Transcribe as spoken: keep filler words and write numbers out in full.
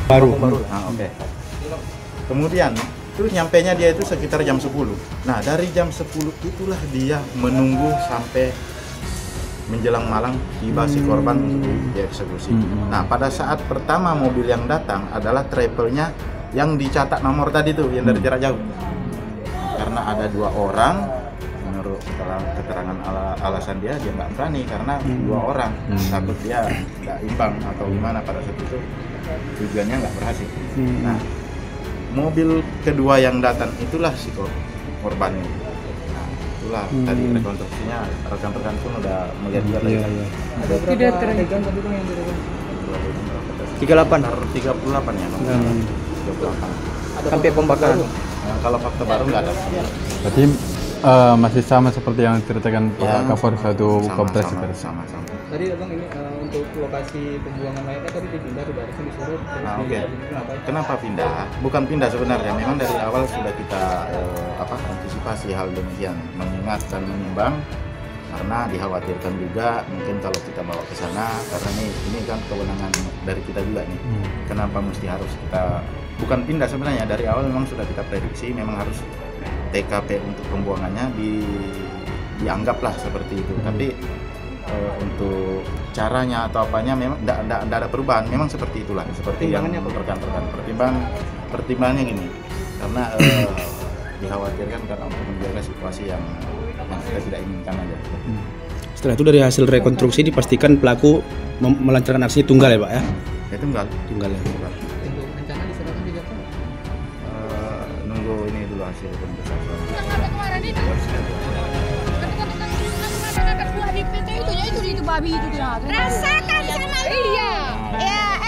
Baru. baru. Nah, oke. Okay. Kemudian itu nyampainya dia itu sekitar jam sepuluh. Nah, dari jam sepuluh itulah dia menunggu sampai menjelang malam tiba si korban untuk dieksekusi. Hmm. Nah, pada saat pertama mobil yang datang adalah travelnya yang dicatat nomor tadi tuh, yang dari jarak jauh. Karena ada dua orang, menurut keterangan ala, alasan dia, dia nggak berani karena hmm. dua orang, hmm. takut dia nggak imbang atau gimana pada saat itu tujuannya nggak berhasil. Hmm. Nah, mobil kedua yang datang itulah si korban ini. Nah, itulah hmm. tadi rekonstruksinya rekan-rekan pun udah melihat juga tadi. Iya, iya. Ada tidak teregan tadi yang direkon. tiga puluh delapan. tiga puluh delapan ya. Hmm. tiga puluh delapan. Sampai pembakaran. Nah, kalau fakta baru nggak ada. Berarti uh, masih sama seperti yang diceritakan Pak Ya, Kapolres satu Kompres sama, itu. sama, sama. Tadi abang ini uh, untuk lokasi pembuangan mayatnya tadi dipindah sudah harusnya disuruh. Nah, oke. Okay. Kenapa? Kenapa pindah? Bukan pindah sebenarnya. Memang dari awal sudah kita eh, apa antisipasi hal demikian, mengingat dan menimbang karena dikhawatirkan juga mungkin kalau kita bawa ke sana karena ini ini kan kewenangan dari kita juga nih. Hmm. Kenapa mesti harus kita bukan pindah sebenarnya, dari awal memang sudah kita prediksi memang harus T K P untuk pembuangannya di dianggaplah seperti itu. Tapi e, untuk caranya atau apanya memang tidak ada perubahan, memang seperti itulah, seperti yang rekan-rekan pertimbang pertimbangannya gini, karena e, dikhawatirkan karena untuk menjaga situasi yang, yang kita tidak inginkan aja. Setelah itu dari hasil rekonstruksi dipastikan pelaku melancarkan aksi tunggal ya Pak ya? Ya tunggal. Tunggal ya. Tunggal. Untuk rencana diserahkan di jaksa? Uh, nunggu ini dulu hasil pemeriksaan. Yang ada kemarin itu. Ketika buah di P T itu ya itu itu babi itu dia. Rasakan sama iya. Ya